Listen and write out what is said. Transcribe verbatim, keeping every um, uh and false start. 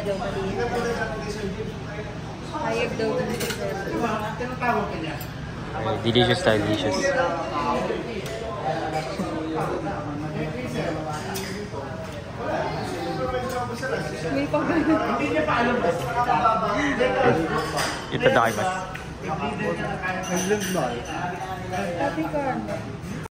daw maliit. Hayag daw dun si Sir. Tinatawag ka niya. Ay, delicious tayo, delicious. May pagano. Hindi niya pa alam basta nakababa. Ito tayo mas. Happy Carmen.